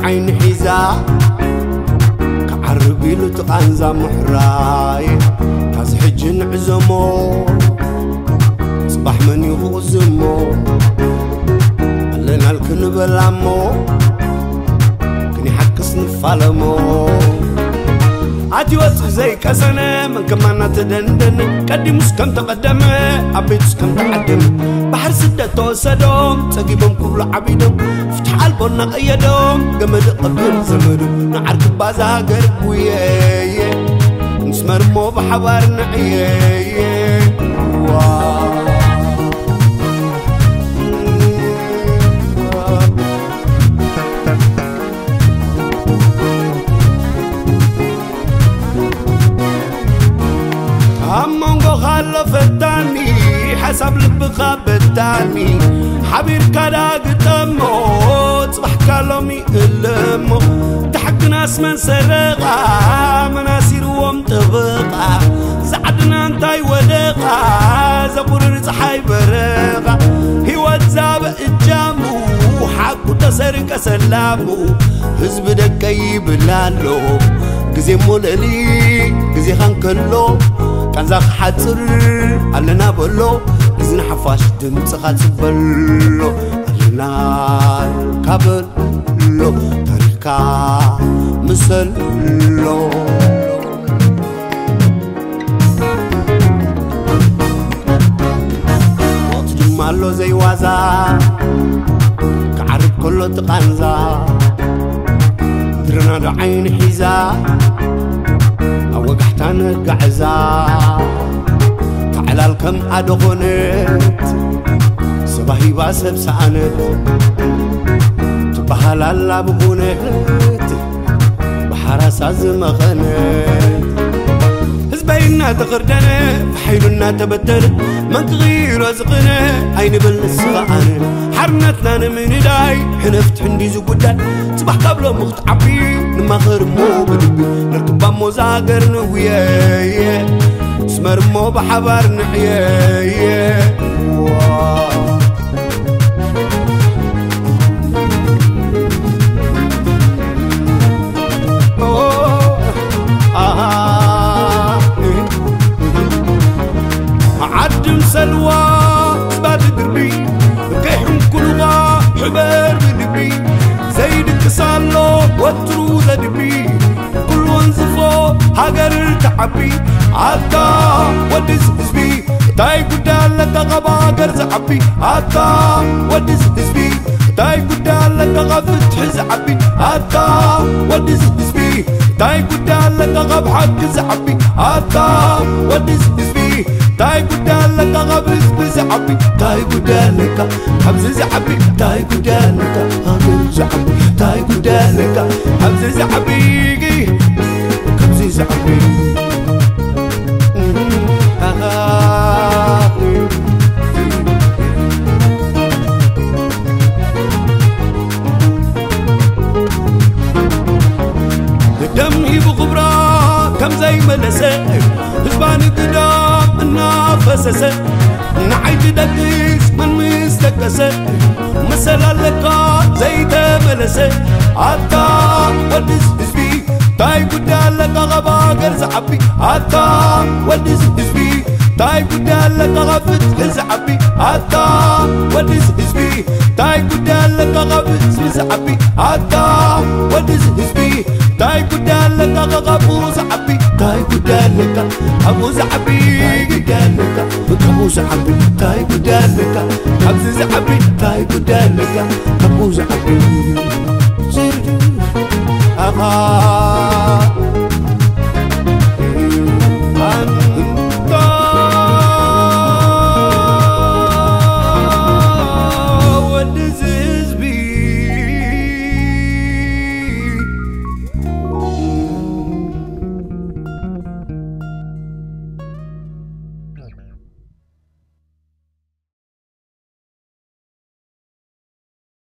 عين حيزا كعربي له تقانزا محراي كاز حجن عزمو صباح من يغزمو لنا الكنبل عمو كني حكس نفالمو عادي وصو زي كسنة من كمان تدندن كدي مسكم تقدم عبيت مسكم تقدم بحر سدة توسدهم تجيبهم كل عبيدهم فتح البنا قيدهم جمد قبل زمدهم نعرف بازاقر وياي نسمر مو بحوار نعياي أمونغو خلفتاني حسب لبخا بتاني حبير كدا قدمو صبح كلامي قلمو تحق ناس من سرقا مناسير ومتبقا زعدنا انتاي ودقا زبور رزحاي برقا هيوات زاب الجامو حقو تسرق سلامو حزب دكاي بلالو قزي مولالي قزي خانكلو كان زاخ حاضر علنا بلو إذن حفاش دمت خاصبلو علنا كابلو تركا مسلو وقت جمالو زي وازا كعرب كله تقانزا درنا دعين حيزا وقحتان قعزا تعلال كم أدغنت صباحي باسب سعنت تبحال الله بغنت بحراسة زمخنت هزبينا تغردنا بحيلنا تبتر من تغير رزقنا عين بالنسخان حرنتنا من داي حنفت حندي زقودان صباح قبله مختعبي نمخر مو بدبي نركب موزاقر نويا سمر مو بحبار نحيا عدم سلوى بعد دربي كيحم كلها حبار بدبي زيد كسالو وترو زدبي كل وانزفو هاجر تعبي عطا ودز حزبي تاي قدالك غبا قرز عبي عطا ودز حزبي تاي قدالك غفت حز عبي عطا ودز حزبي تاي قدالك غب حق زعبي عطا ودز حزبي تاي قدالك غبز بزعبي تاي قدالك حبز زعبي تاي قدالك هاجر زعبي تاي قدالك حبز زعبي حبز زعبي دمي بغبرة كم زي ملسة هزباني قدام النافسة نعيد دقيس من مستكسة مسألة لكا زي تملسة عطا ودز حزبي تاي قدالك غبا قرز عبي عطا ودز حزبي تاي قدالك غفت حز عبي عطا ودز حزبي تاي قدالك غفت حز عبي عطا ودز حزبي تاي قدالك غبوز عبي تاي قدالك أبوز عبي قدالك أبوز عبي تاي قدالك أبوز عبي تاي قدالك أبوز عبي